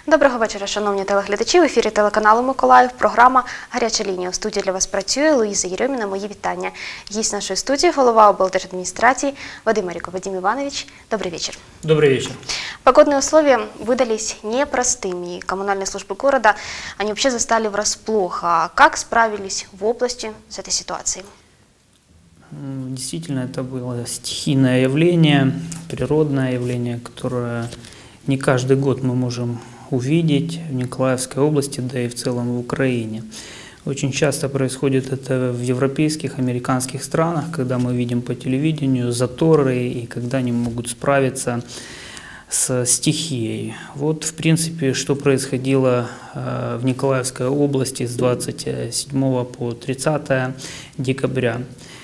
Доброго вечора, шановні телеглядачі. В ефірі телеканалу Миколаїв. Програма «Гаряча лінія». У студії для вас працює Луїза Єрьоміна. Мої вітання. Гість нашої студии – голова облдержадминистрации Вадим Марюков. Вадим Иванович, добрый вечер. Добрый вечер. Погодные условия выдались непростыми. И коммунальные службы города, они вообще застали врасплох. А как справились в области с этой ситуацией? Действительно, это было стихийное явление, природное явление, которое не каждый год мы можем увидеть в Николаевской области, да и в целом в Украине. Очень часто происходит это в европейских, американских странах, когда мы видим по телевидению заторы и когда они могут справиться с стихией. Вот, в принципе, что происходило в Николаевской области с 27 по 30 декабря.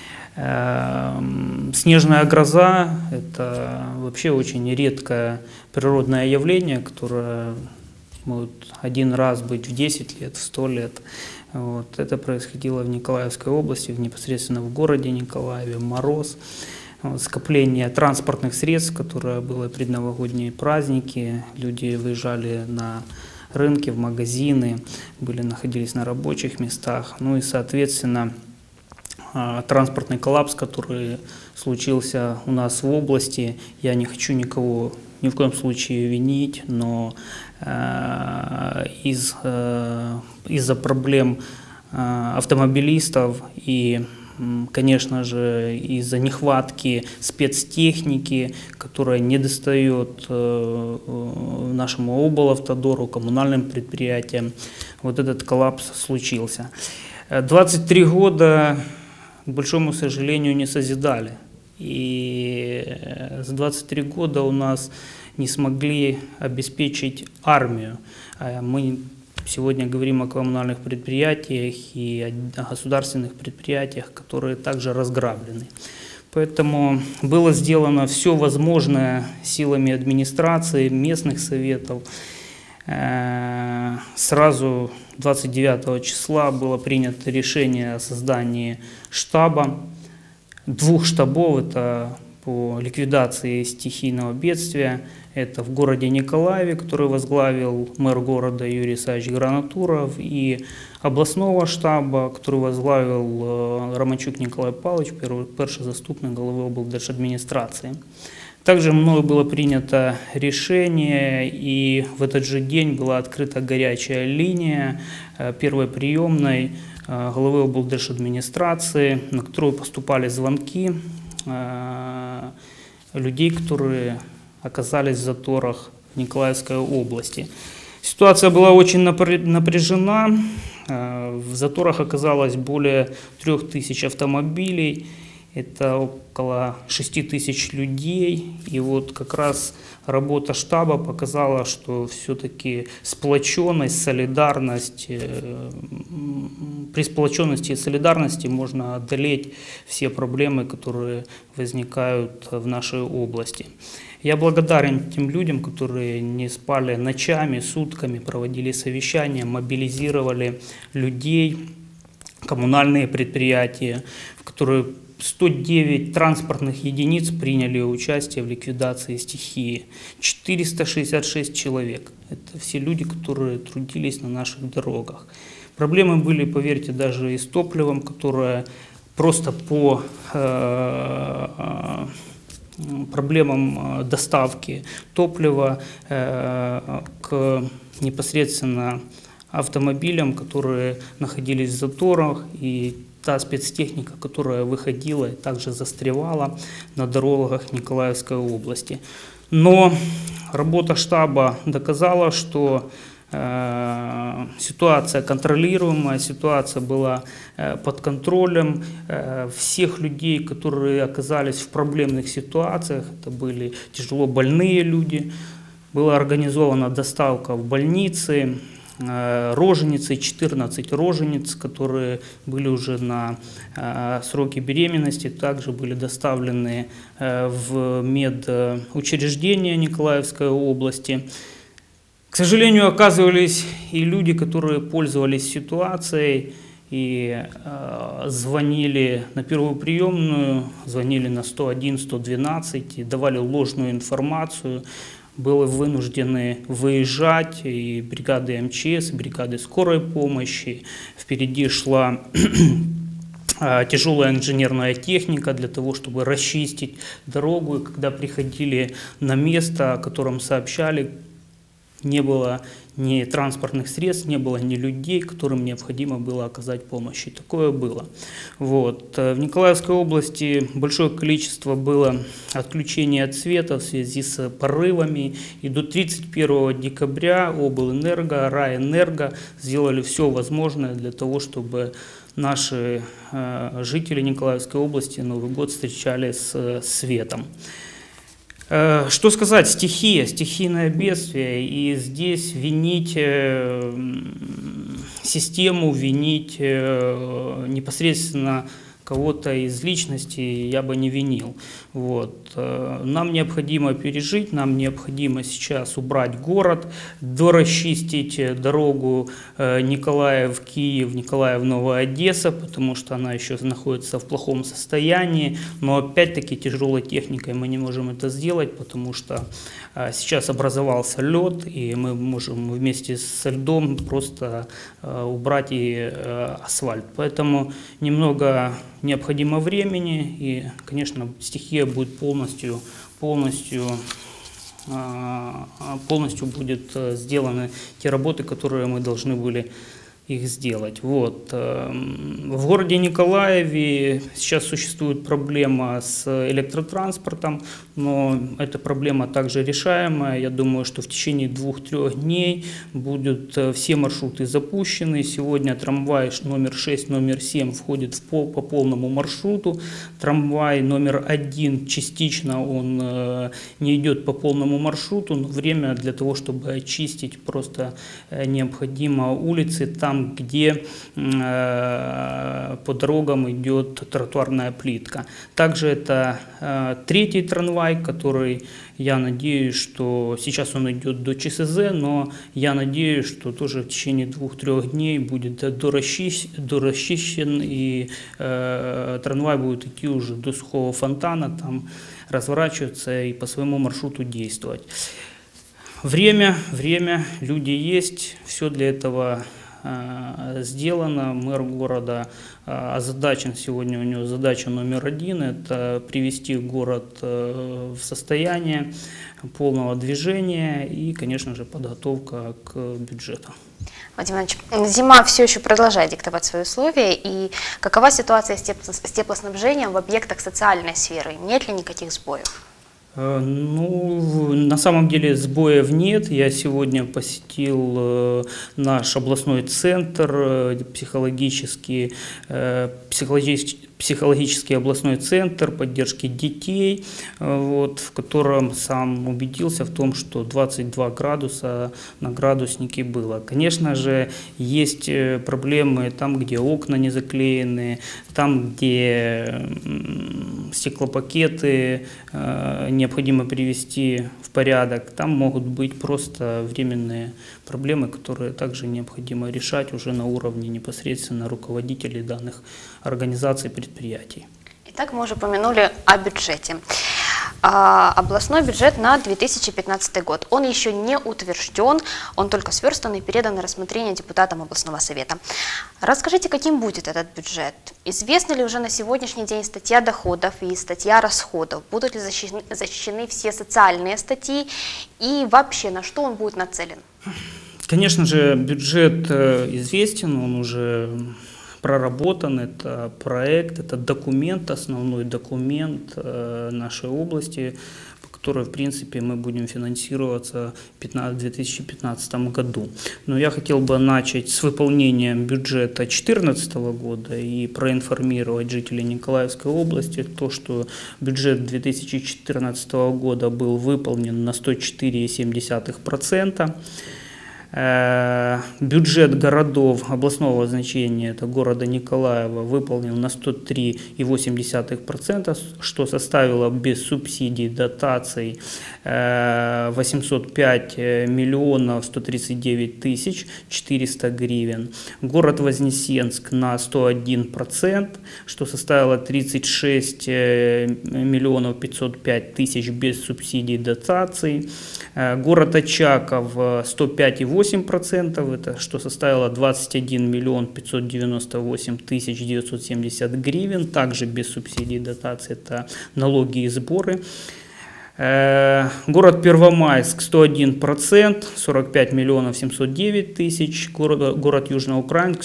Снежная гроза – это вообще очень редкое природное явление, которое может один раз быть в 10 лет, в 100 лет. Вот. Это происходило в Николаевской области, непосредственно в городе Николаеве, мороз, скопление транспортных средств, которое было предновогодние праздники, люди выезжали на рынки, в магазины, находились на рабочих местах, ну и, соответственно, транспортный коллапс, который случился у нас в области. Я не хочу никого ни в коем случае винить, но из-за проблем автомобилистов и, конечно же, из-за нехватки спецтехники, которая не достает нашему облавтодору, коммунальным предприятиям, вот этот коллапс случился. 23 года, к большому сожалению, не созидали. И за 23 года у нас не смогли обеспечить армию. Мы сегодня говорим о коммунальных предприятиях и о государственных предприятиях, которые также разграблены. Поэтому было сделано все возможное силами администрации, местных советов. Сразу 29 числа было принято решение о создании штаба, 2 штабов, это по ликвидации стихийного бедствия. Это в городе Николаеве, который возглавил мэр города Юрий Исаевич Гранатуров, и областного штаба, который возглавил Романчук Николай Павлович, первый заступник главы облдержадминистрации. Также мною было принято решение, и в этот же день была открыта горячая линия первой приемной главы облдержадминистрации, на которую поступали звонки людей, которые оказались в заторах в Николаевской области. Ситуация была очень напряжена, в заторах оказалось более 3000 автомобилей. Это около 6000 людей, и вот как раз работа штаба показала, что все-таки сплоченность, солидарность, при сплоченности и солидарности можно одолеть все проблемы, которые возникают в нашей области. Я благодарен тем людям, которые не спали ночами, сутками, проводили совещания, мобилизировали людей, коммунальные предприятия, в которые 109 транспортных единиц приняли участие в ликвидации стихии. 466 человек. Это все люди, которые трудились на наших дорогах. Проблемы были, поверьте, даже и с топливом, которое просто по проблемам доставки топлива к непосредственно автомобилям, которые находились в заторах, и та спецтехника, которая выходила и также застревала на дорогах Николаевской области. Но работа штаба доказала, что ситуация контролируемая, ситуация была под контролем. Всех людей, которые оказались в проблемных ситуациях, это были тяжело больные люди, была организована доставка в больницы, роженицы, 14 рожениц, которые были уже на сроки беременности, также были доставлены в медучреждения Николаевской области. К сожалению, оказывались и люди, которые пользовались ситуацией и звонили на первую приемную, звонили на 101, 112 и давали ложную информацию. были вынуждены выезжать, и бригады МЧС, и бригады скорой помощи. Впереди шла тяжелая инженерная техника для того, чтобы расчистить дорогу. И когда приходили на место, о котором сообщали, не было ни транспортных средств, не было ни людей, которым необходимо было оказать помощь. И такое было. Вот. В Николаевской области большое количество было отключений от света в связи с порывами. И до 31 декабря облэнерго, райэнерго сделали все возможное для того, чтобы наши жители Николаевской области Новый год встречали с светом. Что сказать, стихия, стихийное бедствие, и здесь винить систему, винить непосредственно кого-то из личностей я бы не винил. Вот. Нам необходимо пережить, нам необходимо сейчас убрать город, дорасчистить дорогу Николаев-Киев, Николаев-Новая Одесса, потому что она еще находится в плохом состоянии. Но опять-таки тяжелой техникой мы не можем это сделать, потому что сейчас образовался лед, и мы можем вместе со льдом просто убрать и асфальт. Поэтому немного необходимо времени, и, конечно, стихия будет полностью будут сделаны те работы, которые мы должны были их сделать. Вот. В городе Николаеве сейчас существует проблема с электротранспортом, но эта проблема также решаемая. Я думаю, что в течение 2-3 дней будут все маршруты запущены. Сегодня трамвай номер 6, номер 7 входит по полному маршруту. Трамвай номер 1 частично он не идет по полному маршруту, но время для того, чтобы очистить, просто необходимо улицы там, где по дорогам идет тротуарная плитка. Также это 3-й трамвай, который, я надеюсь, что сейчас он идет до ЧСЗ, но я надеюсь, что тоже в течение 2-3 дней будет дорасчищен, и трамвай будет идти уже до Сухого фонтана, там разворачиваться и по своему маршруту действовать. Время, люди есть, все для этого сделано. Мэр города озадачен сегодня, у него задача номер 1 – это привести город в состояние полного движения и, конечно же, подготовка к бюджету. Вадим Иванович, зима все еще продолжает диктовать свои условия, и какова ситуация с теплоснабжением в объектах социальной сферы? Нет ли никаких сбоев? Ну, на самом деле сбоев нет. Я сегодня посетил наш областной центр, психологический областной центр поддержки детей, вот, в котором сам убедился в том, что 22 градуса на градуснике было. Конечно же, есть проблемы там, где окна не заклеены, там, где стеклопакеты необходимо привести в порядок. Там могут быть просто временные проблемы, которые также необходимо решать уже на уровне непосредственно руководителей данных организаций, предприятий. Итак, мы уже упомянули о бюджете. Областной бюджет на 2015 год. Он еще не утвержден, он только сверстан и передан на рассмотрение депутатам областного совета. Расскажите, каким будет этот бюджет? Известна ли уже на сегодняшний день статья доходов и статья расходов? Будут ли защищены все социальные статьи? И вообще, на что он будет нацелен? Конечно же, бюджет известен, он уже проработан, это проект, это документ, основной документ нашей области, по которой, в принципе, мы будем финансироваться в 2015 году. Но я хотел бы начать с выполнения бюджета 2014 года и проинформировать жителей Николаевской области, то, что бюджет 2014 года был выполнен на 104,7%. Бюджет городов областного значения, это города Николаева, выполнил на 103,8%, что составило без субсидий, дотаций 805 миллионов 139 тысяч 400 гривен. Город Вознесенск на 101%, что составило 36 миллионов 505 тысяч без субсидий, дотаций. Город Очаков 105,8%, это что составило 21 миллион 598 тысяч 970 гривен, также без субсидий, дотаций, это налоги и сборы. Город Первомайск 101%, 45 миллионов 709 тысяч, город Южноукраинск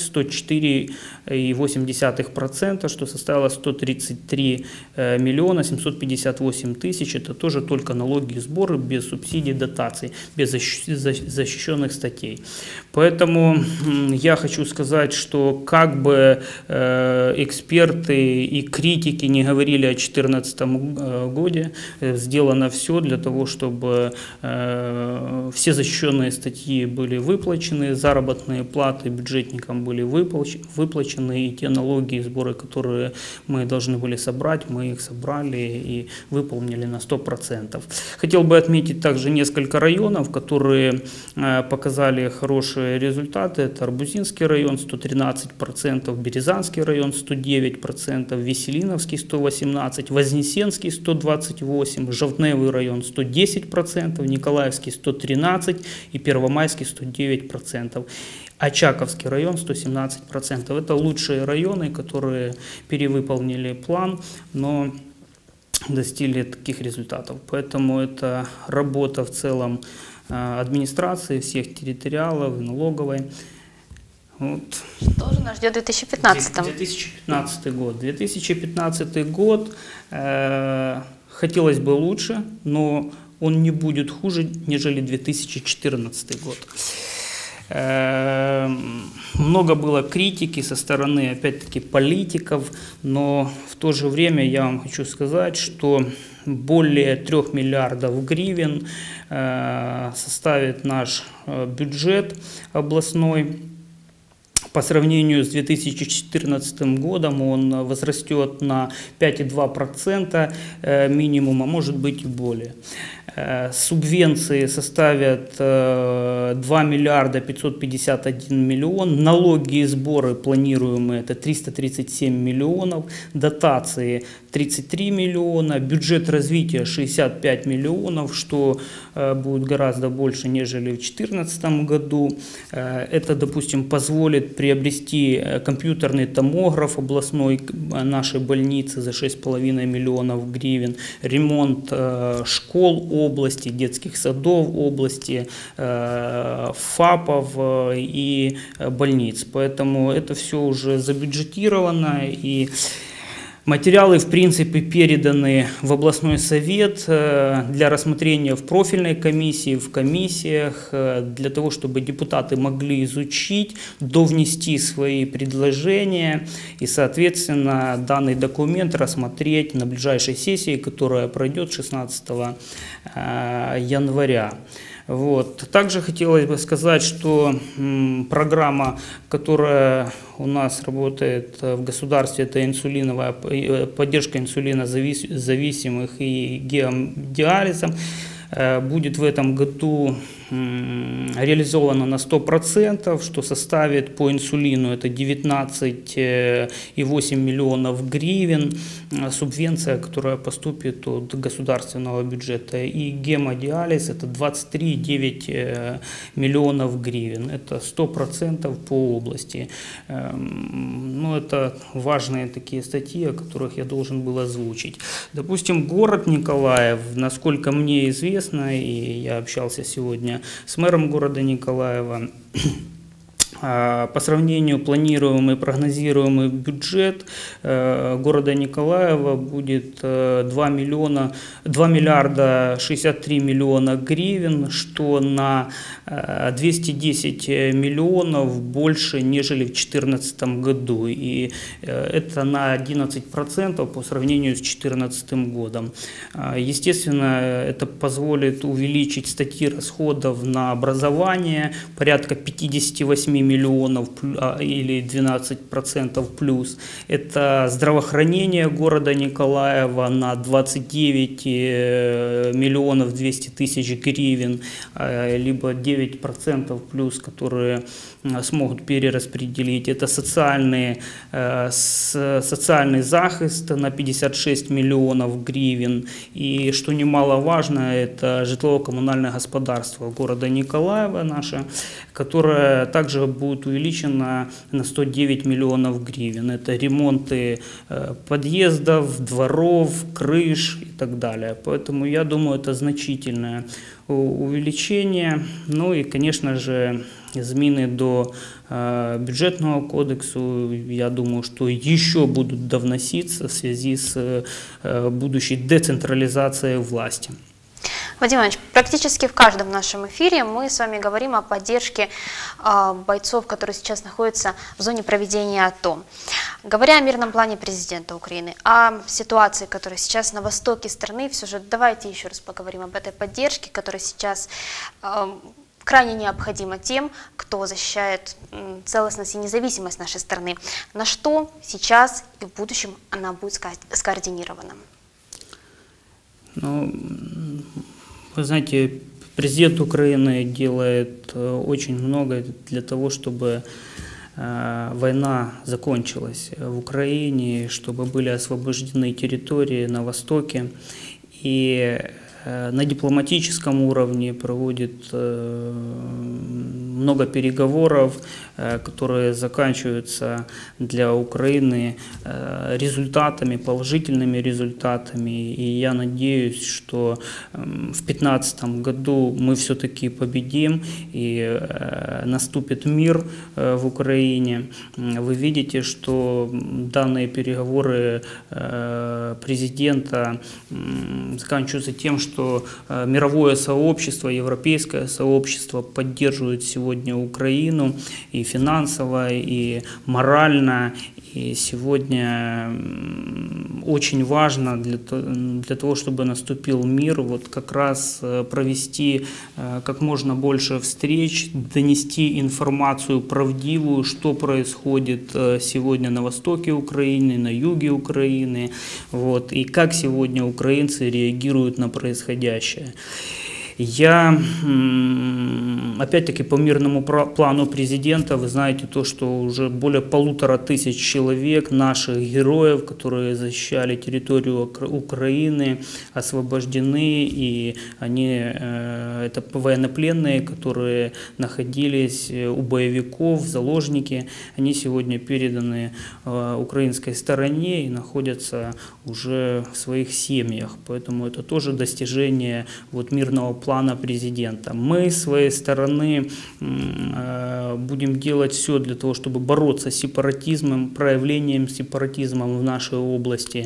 104,8%, что составило 133 миллиона 758 тысяч, это тоже только налоги и сборы, без субсидий, дотаций, без защищенных статей. Поэтому я хочу сказать, что как бы эксперты и критики не говорили о 2014 году, сделано все для того, чтобы все защищенные статьи были выплачены, заработные платы бюджетникам были выплачены, и те налоги и сборы, которые мы должны были собрать, мы их собрали и выполнили на 100%. Хотел бы отметить также несколько районов, которые показали хорошие результаты. Это Арбузинский район 113%, Березанский район 109%, Веселиновский 118%, Вознесенский 128%, Жовтневый район 110%, Николаевский 113% и Первомайский 109%. Очаковский район 117%. Это лучшие районы, которые перевыполнили план, но достигли таких результатов. Поэтому это работа в целом администрации, всех территориалов, налоговой. Вот. Что же нас ждет в 2015? 2015 год. 2015 год хотелось бы лучше, но он не будет хуже, нежели 2014 год. Много было критики со стороны, опять-таки, политиков, но в то же время я вам хочу сказать, что более 3 миллиардов гривен составит наш бюджет областной. По сравнению с 2014 годом он возрастет на 5,2% минимум, а может быть и более. Субвенции составят 2 миллиарда 551 миллион, налоги и сборы планируемые это 337 миллионов, дотации 33 миллиона, бюджет развития 65 миллионов, что будет гораздо больше, нежели в 2014 году. Это, допустим, позволит приобрести компьютерный томограф областной нашей больницы за 6,5 миллионов гривен, ремонт школ области, детских садов области, ФАПов и больниц. Поэтому это все уже забюджетировано, и материалы, в принципе, переданы в областной совет для рассмотрения в профильной комиссии, в комиссиях, для того, чтобы депутаты могли изучить, довнести свои предложения и, соответственно, данный документ рассмотреть на ближайшей сессии, которая пройдет 16 января. Вот. Также хотелось бы сказать, что программа, которая у нас работает в государстве, это инсулиновая поддержка инсулинозависимых и гемодиализом, будет в этом году реализовано на 100%, что составит по инсулину это 19,8 миллионов гривен, субвенция, которая поступит от государственного бюджета, и гемодиализ это 23,9 миллионов гривен, это 100% по области. Ну, это важные такие статьи, о которых я должен был озвучить. Допустим, город Николаев, насколько мне известно, и я общался сегодня с мэром города Николаева, По сравнению планируемый прогнозируемый бюджет города Николаева будет 2 миллиарда 63 миллиона гривен, что на 210 миллионов больше, нежели в 2014 году. И это на 11% по сравнению с 2014 годом. Естественно, это позволит увеличить статьи расходов на образование порядка 58 миллионов или 12% плюс. Это здравоохранение города Николаева на 29 миллионов 200 тысяч гривен, либо 9% плюс, которые смогут перераспределить. Это социальный захист на 56 миллионов гривен. И, что немаловажно, это житлово-коммунальное господарство города Николаева наше, которое также будет увеличено на 109 миллионов гривен. Это ремонты подъездов, дворов, крыш и так далее. Поэтому я думаю, это значительное увеличение. Ну и, конечно же, зміни до бюджетного кодексу, я думаю, что еще будут довноситься в связи с будущей децентрализацией власти. Вадим Иванович, практически в каждом нашем эфире мы с вами говорим о поддержке бойцов, которые сейчас находятся в зоне проведения АТО. Говоря о мирном плане президента Украины, о ситуации, которая сейчас на востоке страны, все же давайте еще раз поговорим об этой поддержке, которая сейчас крайне необходима тем, кто защищает целостность и независимость нашей страны. На что сейчас и в будущем она будет скоординирована? Ну, вы знаете, президент Украины делает очень много для того, чтобы война закончилась в Украине, чтобы были освобождены территории на Востоке. И на дипломатическом уровне проводит много переговоров, которые заканчиваются для Украины результатами, положительными результатами. И я надеюсь, что в 2015 году мы все-таки победим и наступит мир в Украине. Вы видите, что данные переговоры президента заканчиваются тем, что мировое сообщество, европейское сообщество поддерживает сегодня Украину и финансово, и морально. И сегодня очень важно для того, чтобы наступил мир, вот как раз провести как можно больше встреч, донести информацию правдивую, что происходит сегодня на востоке Украины, на юге Украины, вот, и как сегодня украинцы реагируют на происходящее. Я, опять-таки, по мирному плану президента, вы знаете то, что уже более 1500 человек, наших героев, которые защищали территорию Украины, освобождены, и они, это военнопленные, которые находились у боевиков, заложники, они сегодня переданы украинской стороне и находятся уже в своих семьях, поэтому это тоже достижение вот мирного плана президента. Мы с своей стороны будем делать все для того, чтобы бороться с сепаратизмом, проявлением сепаратизма в нашей области.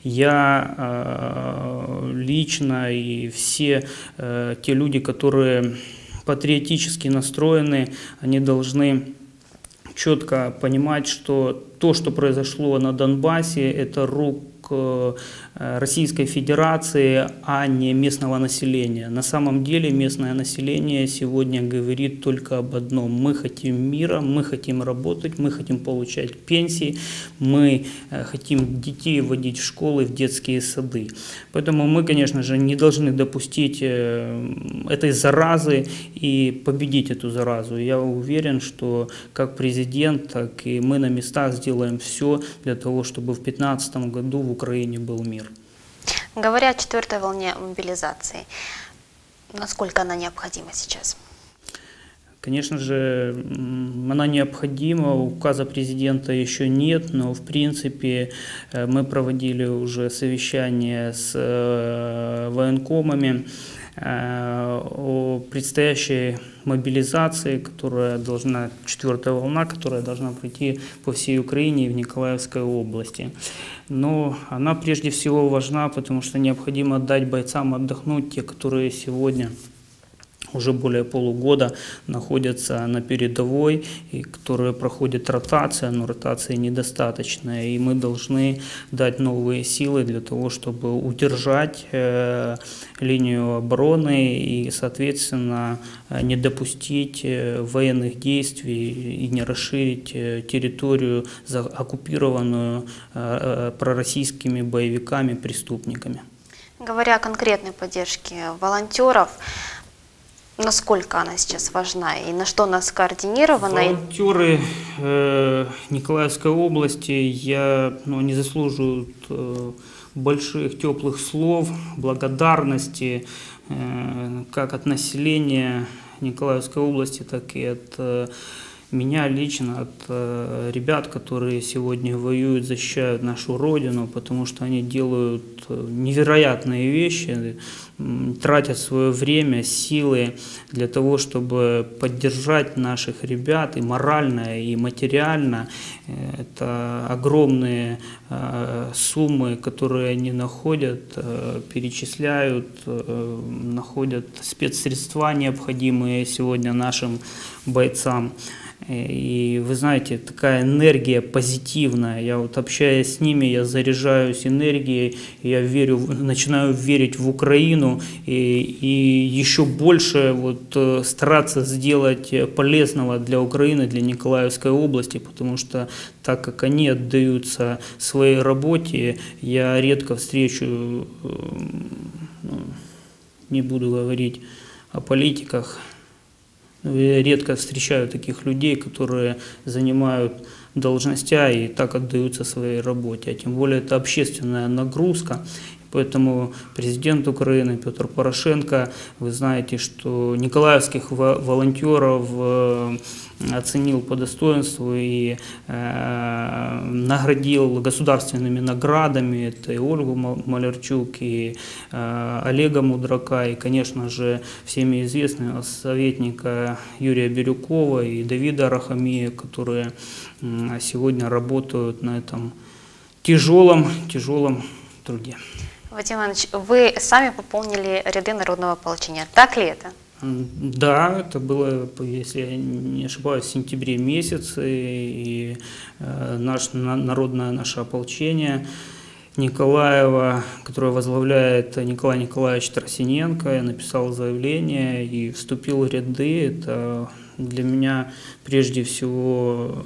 Я лично и все те люди, которые патриотически настроены, они должны четко понимать, что то, что произошло на Донбассе, это рук Российской Федерации, а не местного населения. На самом деле местное население сегодня говорит только об одном. Мы хотим мира, мы хотим работать, мы хотим получать пенсии, мы хотим детей водить в школы, в детские сады. Поэтому мы, конечно же, не должны допустить этой заразы и победить эту заразу. Я уверен, что как президент, так и мы на местах сделаем все для того, чтобы в 2015 году в Украине был мир. Говоря о четвертой волне мобилизации, насколько она необходима сейчас? Конечно же, она необходима, указа президента еще нет, но в принципе мы проводили уже совещание с военкомами о предстоящей мобилизации, которая должна, 4-я волна, которая должна пройти по всей Украине и в Николаевской области. Но она прежде всего важна, потому что необходимо дать бойцам отдохнуть, те, которые сегодня уже более полугода находятся на передовой, и которые проходят ротацию, но ротации недостаточно, и мы должны дать новые силы для того, чтобы удержать линию обороны и, соответственно, не допустить военных действий и не расширить территорию, оккупированную пророссийскими боевиками, преступниками. Говоря о конкретной поддержке волонтеров, насколько она сейчас важна и на что она скоординирована? Волонтеры Николаевской области не заслуживают больших теплых слов, благодарности как от населения Николаевской области, так и от меня лично, от ребят, которые сегодня воюют, защищают нашу Родину, потому что они делают невероятные вещи, тратят свое время, силы для того, чтобы поддержать наших ребят и морально, и материально. Это огромные суммы, которые они находят, перечисляют, находят спецсредства, необходимые сегодня нашим бойцам. И вы знаете, такая энергия позитивная, я вот общаясь с ними, я заряжаюсь энергией, я верю, начинаю верить в Украину и еще больше стараться сделать полезного для Украины, для Николаевской области, потому что так как они отдаются своей работе, я редко встречу, не буду говорить о политиках, я редко встречаю таких людей, которые занимают должности и так отдаются своей работе. А тем более это общественная нагрузка. Поэтому президент Украины Петр Порошенко, вы знаете, что николаевских волонтеров оценил по достоинству и наградил государственными наградами. Это и Ольгу Малярчук, и Олега Мудрака, и, конечно же, всеми известного советника Юрия Бирюкова и Давида Рахамия, которые сегодня работают на этом тяжелом труде. Вадим Иванович, вы сами пополнили ряды народного ополчения. Так ли это? Да, это было, если я не ошибаюсь, в сентябре месяце, и народное наше ополчение Николаева, которое возглавляет Николай Николаевич Тарасененко, я написал заявление и вступил в ряды. Это для меня прежде всего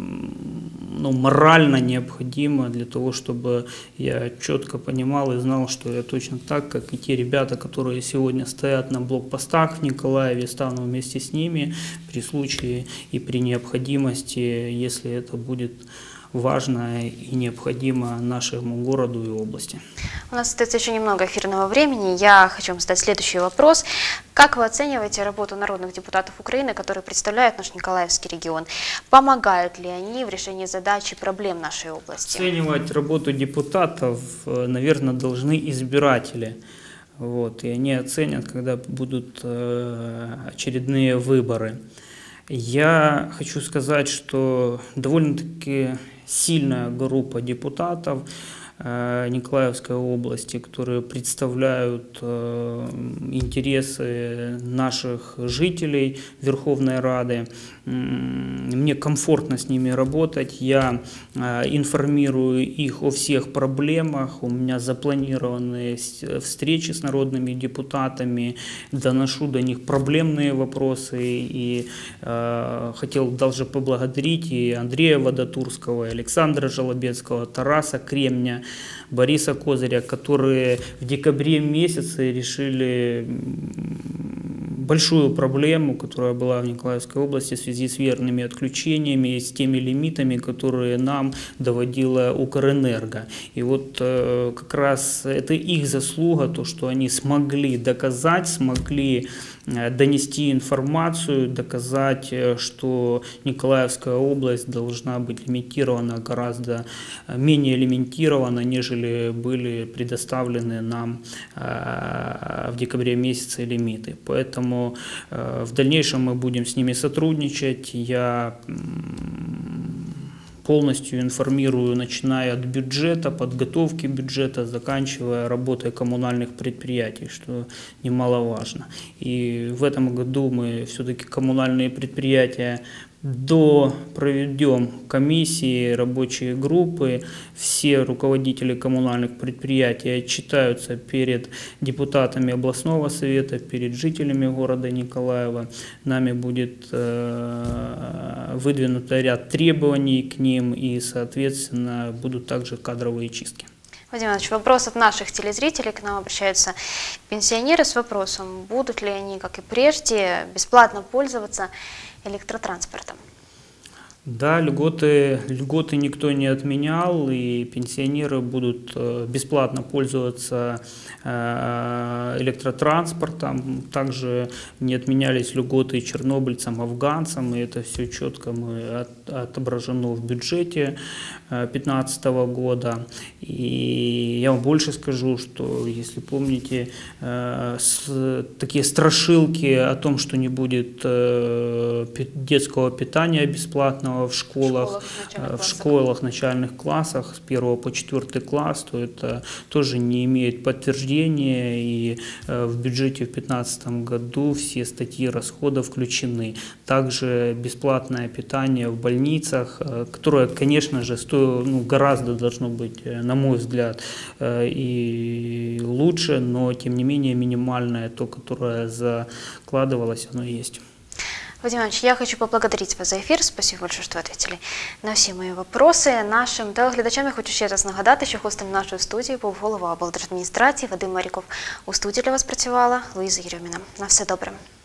морально необходимо для того, чтобы я четко понимал и знал, что я точно так, как и те ребята, которые сегодня стоят на блокпостах в Николаеве, стану вместе с ними при случае и при необходимости, если это будет важно и необходимо нашему городу и области. У нас остается еще немного эфирного времени. Я хочу вам задать следующий вопрос. Как вы оцениваете работу народных депутатов Украины, которые представляют наш Николаевский регион? Помогают ли они в решении задач и проблем нашей области? Оценивать работу депутатов, наверное, должны избиратели. И они оценят, когда будут очередные выборы. Я хочу сказать, что довольно-таки сильная группа депутатов Николаевской области, которые представляют интересы наших жителей Верховной Рады. Мне комфортно с ними работать, я информирую их о всех проблемах, у меня запланированы встречи с народными депутатами, доношу до них проблемные вопросы, и хотел даже поблагодарить и Андрея Водотурского, и Александра Жолобецкого, Тараса Кремня, Бориса Козыря, которые в декабре месяце решили большую проблему, которая была в Николаевской области в связи с верными отключениями и с теми лимитами, которые нам доводила Укрэнерго. И как раз это их заслуга, то, что они смогли доказать, смогли донести информацию, доказать, что Николаевская область должна быть лимитирована гораздо менее лимитирована, нежели были предоставлены нам в декабре месяце лимиты. Поэтому но в дальнейшем мы будем с ними сотрудничать. Я полностью информирую, начиная от бюджета, подготовки бюджета, заканчивая работой коммунальных предприятий, что немаловажно. И в этом году мы все-таки коммунальные предприятия проведем комиссии, рабочие группы, все руководители коммунальных предприятий отчитаются перед депутатами областного совета, перед жителями города Николаева. Нами будет выдвинут ряд требований к ним и, соответственно, будут также кадровые чистки. Вадим Иванович, вопрос от наших телезрителей. К нам обращаются пенсионеры с вопросом, будут ли они, как и прежде, бесплатно пользоваться электротранспортом. Да, льготы никто не отменял, и пенсионеры будут бесплатно пользоваться электротранспортом. Также не отменялись льготы чернобыльцам, афганцам, и это все четко отображено в бюджете 2015 года. И я вам больше скажу, что, если помните, такие страшилки о том, что не будет детского питания бесплатного в школах, начальных классах с 1 по 4 класс, то это тоже не имеет подтверждения, и в бюджете в 2015 году все статьи расходов включены. Также бесплатное питание в больницах, которое, конечно же, гораздо должно быть, на мой взгляд, и лучше, но тем не менее минимальное, то, которое закладывалось, оно есть. Вадим Иванович, я хочу поблагодарить вас за ефір. Спасибо большое, що відповіли на всі мої вопроси. Нашим телеглядачам я хочу ще раз нагадати, що гостем нашої студії був голова облдержадміністрації Вадим Маріков. У студії для вас працювала Луїза Єрьоміна. На все добре.